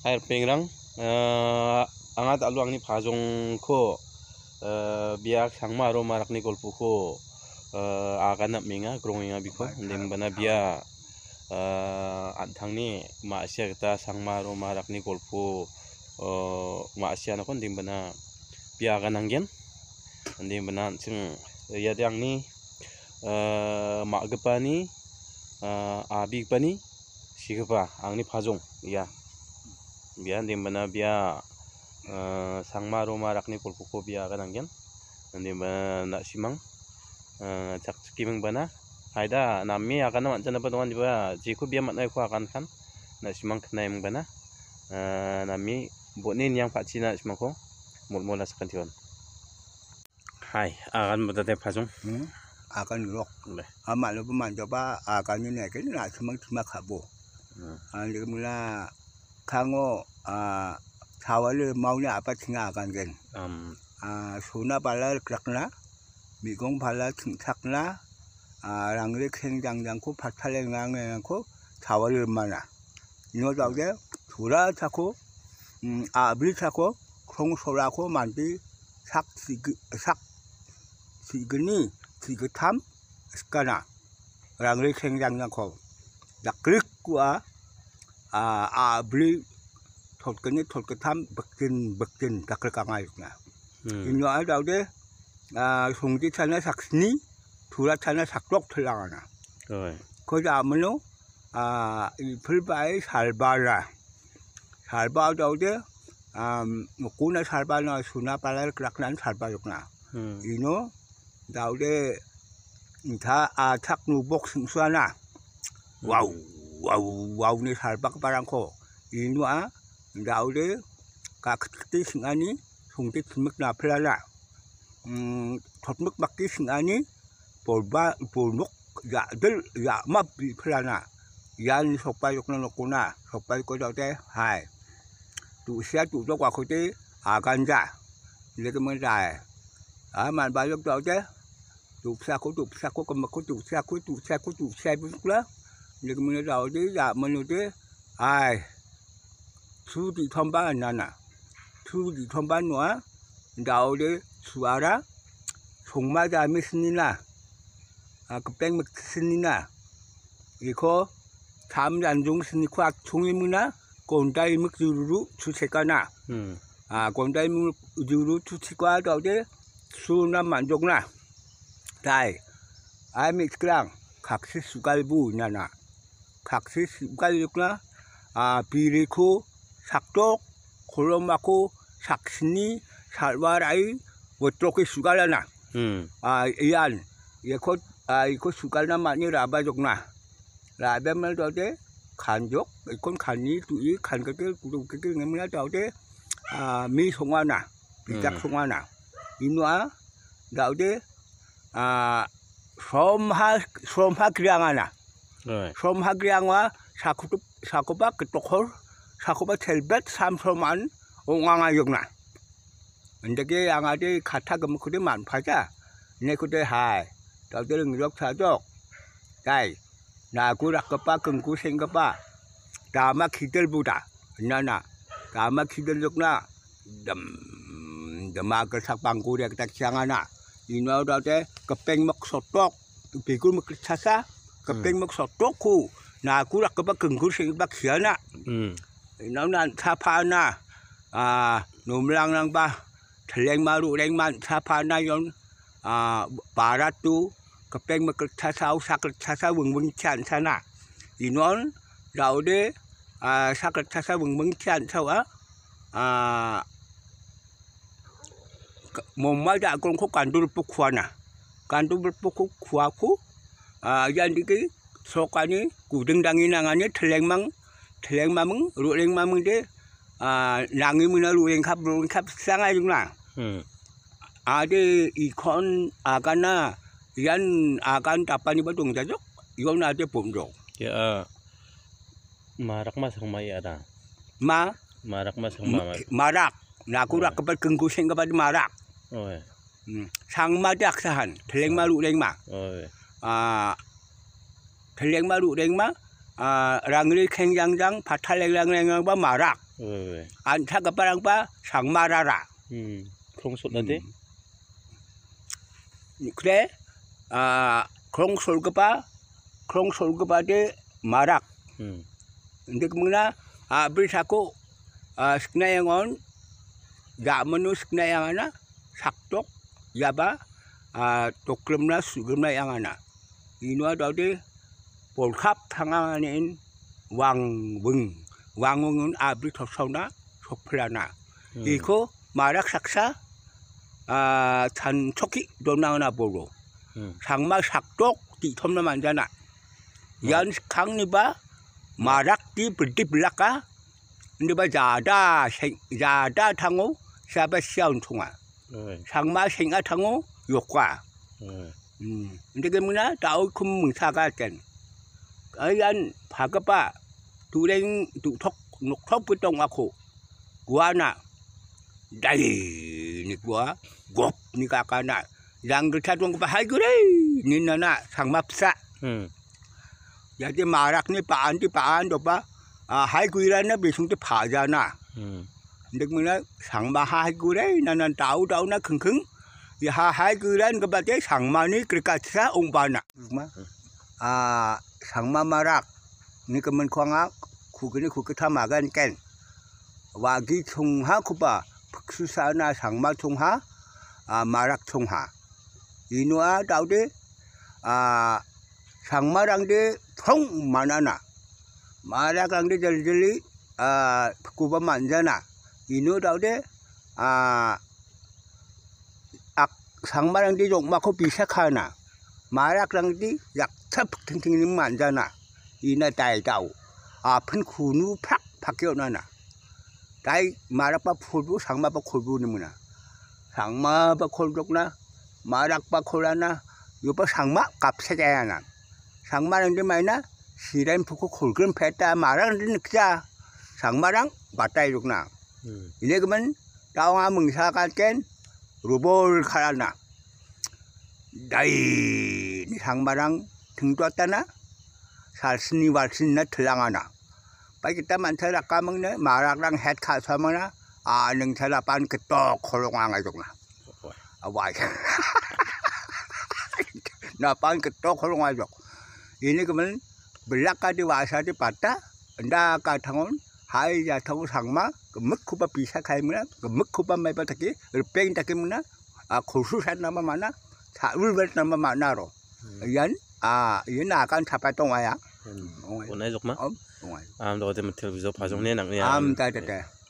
Air pengrang angat aluang ni phajong ko biak sangma ro marak ni golpu ko agana minga growinga biko ndem bana bia antangni ma asia kita sangma ro marak ni golpu ma asia na kon ndem bana bia gananggen ndem bana sing yadang ni ma gepani abi pani sigepa angni phajong ya biar di mana biar sangma roma rakni polpuko biar kan angin di mana nak simang cak skiming bana ada nami akan nama cina petuan juga jika biar maknai ku akan kan nak simang kena yang bana nami buatnin yang pak cina simang ko mula sekantion hai akan berada pasung akan rok amat lu peman coba akan ni kan nak simang kabo andi mula kango tawal maunya apa tinggal akan kan suna pala krakna migong pala tingkakna rangli kenjangku pathalengangku tawal mana ino jauge dura chaku abri chaku krong soraku mandi sak sigeni sigetam skana rangli kenjangku daklik gua abri tolkeni tolketam bektin dakle kangaikna ino ada de sungji sana saksni dura sana saklok telangana ko jamno 풀바에 살바라 de kuna salbana suna palal kraknan salbayokna ino daude inta atak nubok singsuana wow ni salbak barangko ino daude kakti singani sungti simek na pelala totmek bakti singani polnok ya del ya map pelana yan sopayok na kuna sopay ko daude hai tu sia tu do kwa khote aganja le to man dai man bayok daude tu sia ko kam ko tu sia bukla le mun daude ya manude ai tu di thomba nana tu di thomba noa daude suara sungma ja misnina kepeng misnina iko tham janjung sini kwak chungimuna kondai mek juru chusekana kondai mek juru chusikwa daude suna manjongna dai ai mikrang kaksi sugalbu nana kaksi sugalukna biriku saktok kolomako saksini salwarai wotroke sugalana iyan iko sugalna makni rabajokna 라베 말도데 간족 이건 간이 두이 간거들 구두끼리 내면 다우데 미 송화나 비작 송화나 인와 다우데 솜하 그량하나 솜하 그량와 사쿠바 그토콜 사쿠바 텔벳 삼솜한 옹왕아 역나 근데게 양아데 가타 그 그데 만파자 내 그데 하이 다우데 력 사족 다이 나구 rakapa kengku sengkapa dama kidel buda nana dama kidel lokna dama kersak bangku dia kita siangana ino date kepeng mek sotok bikul mek sasa kepeng mek sotokku naku rakapa kengku sengkapa kiana ino nan sapana numlang nang ba teleng maru lengman sapana yon barat tu kepeng mek sasa saklet sasa weng chan sana inon daude saklet sasa weng chan sawa momma da kon ko kandur pukwana kandur pukwaku yan diki sokani kudeng danginangane telengmang ruling de nangi muna ruling kap sanga jungna ade ikon agana yan akan tapani badung jajok yon ade pondok ya marak mas rumai ada marak mas rumai marak naku rak kepat kengkusing kepat marak sang madak sahan teleng malu lengma teleng malu lengma 랑리 캥장장 바탈랭랑랭바 마락 안타가 빠랑바 상마라라 그런 소리인데 그래 그런 솔그바데 마락 근데 그러나 브리사코 스크나양은 야머누 스크나양하나 삭독 야바 독그름나 수그름나 양하나 이노아 더디 볼캅 상황인 왕웅은 아브리 덕서나 속플라나 이거 마락 삭사 잔초기 도나오나 보로 상마 삭독 디톰나 만자나 연 강리바 마락 디 브디 블라까 근데바 자다 탕오 샤바 시아운 통아 상마 생아 탕오 욕과 근데 그 뭐냐 다우 kum 사가 땐 아얀 바가바 두랭 두톡 녹톡 부동 아코 구아나 다이 니구아 곱 니가까나 양글 차동 바 하이그레 니나나 상마프사 야데 마락니 빠안디 빠안도 바 하이구이라나 비송데 파자나 근데 뭐냐 상마 하이구레 나난 다우나 킁킁 이 하이구란 그 바데 상마니 그까차 옹바나 상마 마락 ni kemen kuanga kugini kukita magan ken wagi chungha kuba susana sangma chungha marak chungha inua daude sangmarangde thong manana marakangde jeli kuba manjana inu daude sangmarangde jokma ko bisa kana marakangde yak thap tingting manjana 이나 다이다우 아픈 군우 팍 바뀌어나나 다이 마락바 콜부 상마바 콜부는 뭐나 상마바 콜족나 마락바 콜라나 요바 상마 값세자야나 상마는데 말나 시렌 푸고 콜근 패다 마랑은 늑자 상마랑 맞다이족나 이네 그러면 다왕아 멍사가 깬 루볼 카라나 다이 상마랑 등도왔다나 살신이 발신나 틀랑하나 빠기다 만타라 까먹네 마락랑 헷카 사머나 능타라 빤 그또 콜롱왕아 족나 와이 나빤 그또 콜롱아 족 이니 그러면 블락까지 와사디 봤다 nda가 탕온 하이자 탕 상마 그 먹쿠바 비사카이므나 그 먹쿠바 마이바타기 르뺑 타기므나 고수산 남아 마나 사울벳 남아 마나로 연 yun na kan thapa tong aya onai jokma am do de television phajong ne nang ya ta